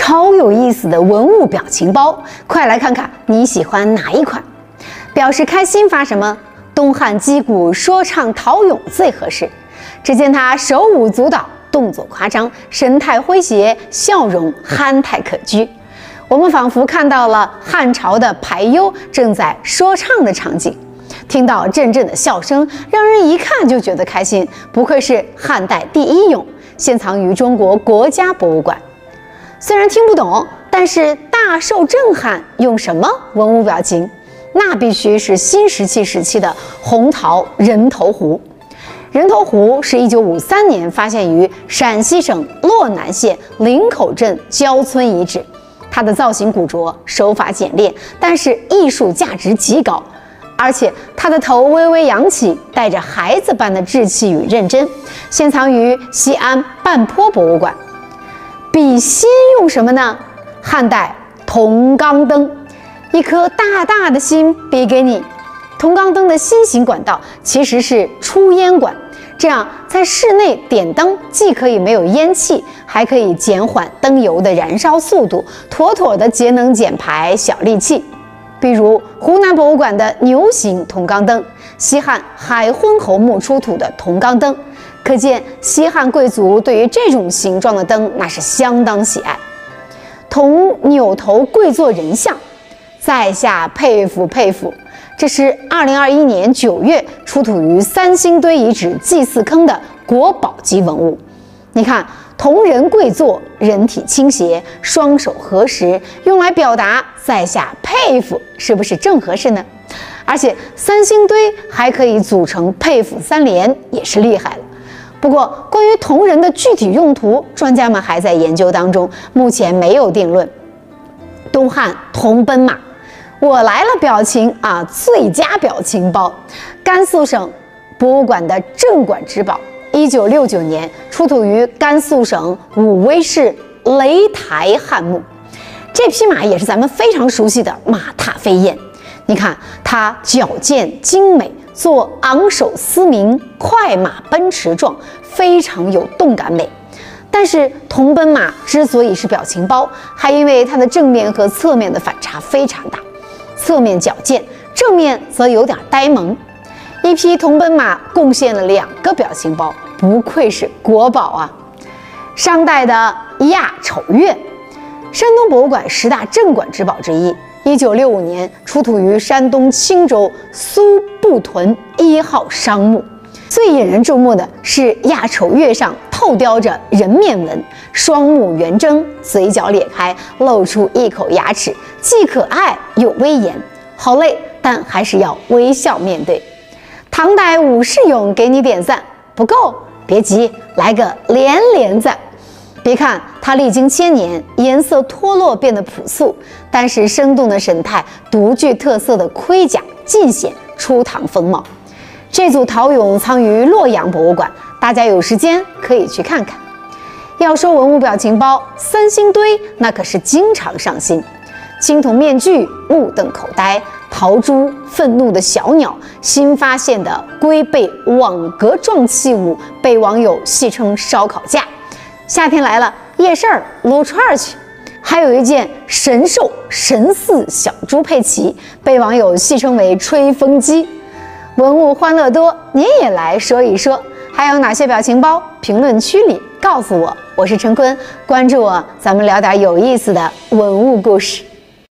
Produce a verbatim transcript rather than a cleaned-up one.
超有意思的文物表情包，快来看看你喜欢哪一款？表示开心发什么？东汉击鼓说唱陶俑最合适。只见他手舞足蹈，动作夸张，神态诙谐，笑容憨态可掬。我们仿佛看到了汉朝的排忧正在说唱的场景。听到阵阵的笑声，让人一看就觉得开心。不愧是汉代第一俑，现藏于中国国家博物馆。虽然听不懂，但是大受震撼。用什么文物表情？那必须是新石器时期的红陶人头壶。人头壶是一九五三年发现于陕西省洛南县林口镇焦村遗址。它的造型古拙，手法简练，但是艺术价值极高。而且他的头微微扬起，带着孩子般的稚气与认真，现藏于西安半坡博物馆。比心用什么呢？汉代铜缸灯，一颗大大的心比给你。铜缸灯的心形管道其实是出烟管，这样在室内点灯既可以没有烟气，还可以减缓灯油的燃烧速度，妥妥的节能减排小利器。比如湖南博物馆的牛形铜缸灯，西汉海昏侯墓出土的铜缸灯，可见西汉贵族对于这种形状的灯那是相当喜爱。铜扭头跪坐人像，在下佩服佩服。这是二零二一年九月出土于三星堆遗址祭祀坑的国宝级文物。你看，铜人跪坐，人体倾斜，双手合十，用来表达在下佩服，是不是正合适呢？而且三星堆还可以组成佩服三连，也是厉害了。不过关于铜人的具体用途，专家们还在研究当中，目前没有定论。东汉铜奔马，我来了表情啊，最佳表情包。甘肃省博物馆的镇馆之宝，一九六九年出土于甘肃省武威市雷台汉墓。这匹马也是咱们非常熟悉的马踏飞燕。你看它矫健精美，做昂首嘶鸣，快马奔驰状，非常有动感美。但是铜奔马之所以是表情包，还因为它的正面和侧面的反差非常大，侧面矫健，正面则有点呆萌。一匹铜奔马贡献了两个表情包，不愧是国宝啊！商代的亚丑月，山东博物馆十大镇馆之宝之一。一九六五年出土于山东青州苏埠屯一号商墓。最引人注目的是亚丑月上透雕着人面纹，双目圆睁，嘴角咧开，露出一口牙齿，既可爱又威严。好累，但还是要微笑面对。唐代武士俑给你点赞，不够别急，来个连连赞。别看它历经千年，颜色脱落变得朴素，但是生动的神态，独具特色的盔甲尽显初唐风貌。这组陶俑藏于洛阳博物馆，大家有时间可以去看看。要说文物表情包，三星堆那可是经常上新。青铜面具，目瞪口呆；陶珠，愤怒的小鸟；新发现的龟背网格状器物，被网友戏称烧烤架。夏天来了，夜市儿撸串儿去。还有一件神兽神似小猪佩奇，被网友戏称为吹风机。文物欢乐多，您也来说一说，还有哪些表情包？评论区里告诉我。我是陈坤，关注我，咱们聊点有意思的文物故事。